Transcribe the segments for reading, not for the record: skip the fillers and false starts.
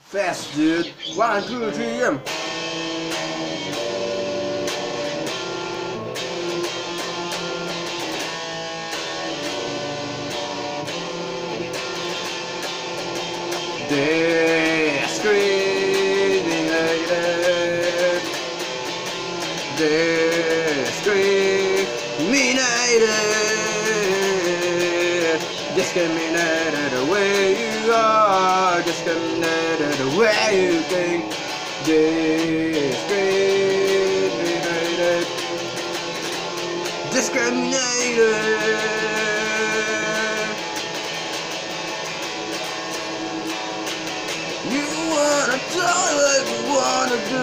Fast, dude. 1, 2, 3, Discriminated. Discriminated. Discriminated the way you are. Discriminated the way you think. Discriminated. Discriminated. You wanna do what you wanna do.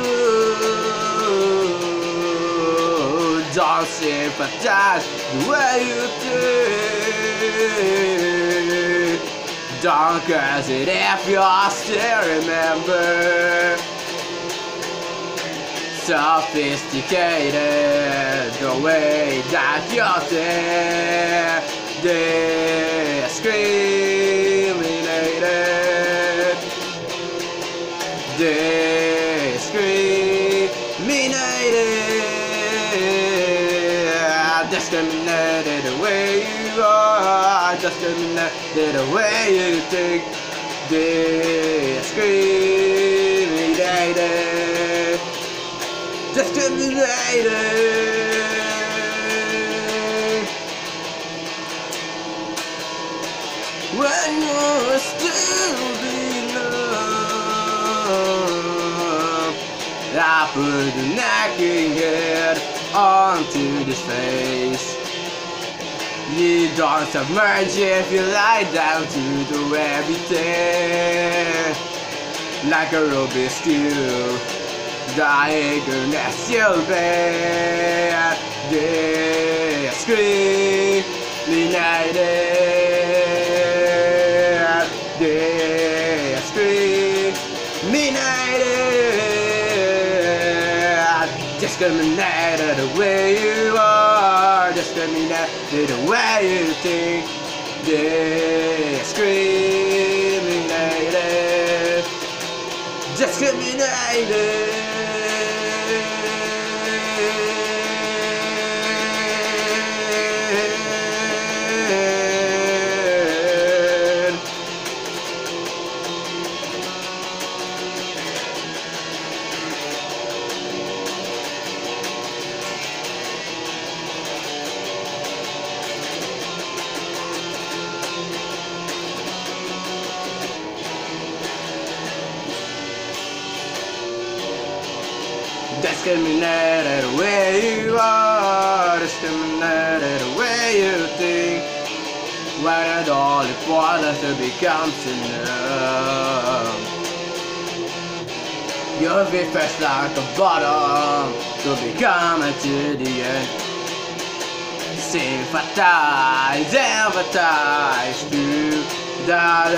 Don't sympathize the way you did. Don't curse it if you still remember. Sophisticated the way that you did. Discriminated. Discriminated. Discriminated the way you are. Discriminated the way you think. Discriminated. Discriminated. When you're still beloved, I put the nagging head onto this face. You don't submerge if you lie down to the everything. Like a Rubik's Cube, diagonals you'll be. Discriminated. Discriminated. Discriminated the way you are. Discriminated the way you think. Discriminated. Discriminated. Discriminated the way you are. Discriminated the way you think. When it all important to become enough. You'll be first like a bottom to become to the end. Sympathize, empathize to that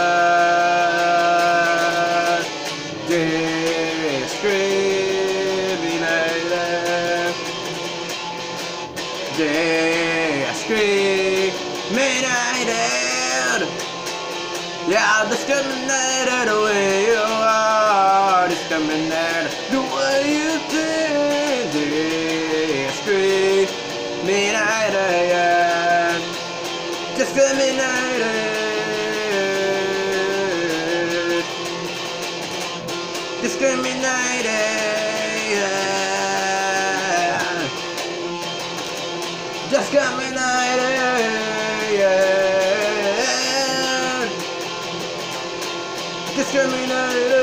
discriminated. Yeah, discriminated the way you are. Discriminated the way you think. Discriminated. Discriminated. Discriminated. Discriminated. Discriminated.